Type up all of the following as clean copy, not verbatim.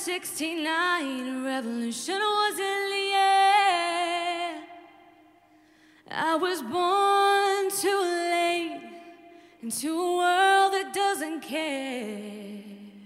69, revolution was in the air. I was born too late into a world that doesn't care.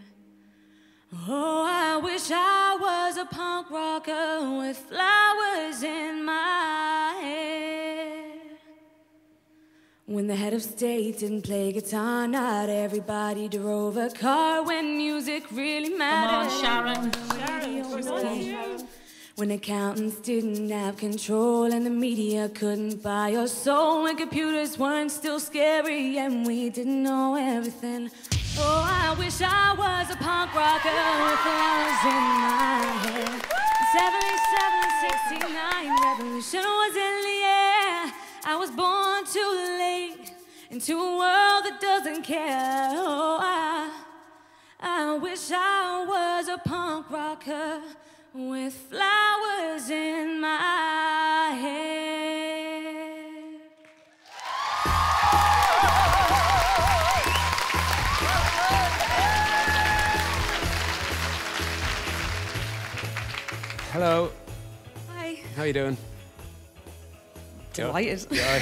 Oh, I wish I was a punk rocker with flowers in my hair. When the head of state didn't play guitar, not everybody drove a car. When music really mattered. Come on, Sharon. When accountants didn't have control and the media couldn't buy your soul. When computers weren't still scary and we didn't know everything. Oh, I wish I was a punk rocker with flowers in my hair. 77, 69, revolution was in the air. I was born too late into a world that doesn't care. Oh, I wish I was a punk rocker with flowers in my hair. Hello. Hi. How you doing? Delighted.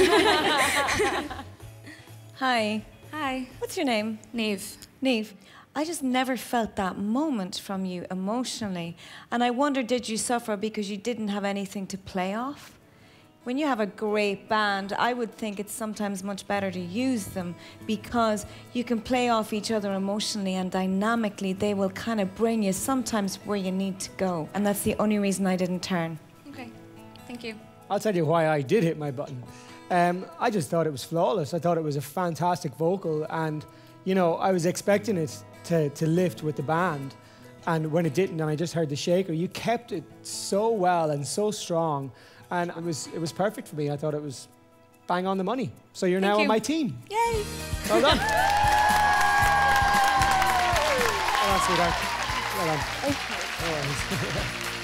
Hi. Hi. What's your name? Niamh. Niamh. I just never felt that moment from you emotionally. And I wonder, did you suffer because you didn't have anything to play off? When you have a great band, I would think it's sometimes much better to use them because you can play off each other emotionally and dynamically. They will kind of bring you sometimes where you need to go. And that's the only reason I didn't turn. Okay. Thank you. I'll tell you why I did hit my button. I just thought it was flawless. I thought it was a fantastic vocal, and you know, I was expecting it to lift with the band, and when it didn't, and I just heard the shaker, you kept it so well and so strong, and it was perfect for me. I thought it was bang on the money. So you're now on my team. Yay! Well done. Well done, sweetheart. Well done. Okay. No worries.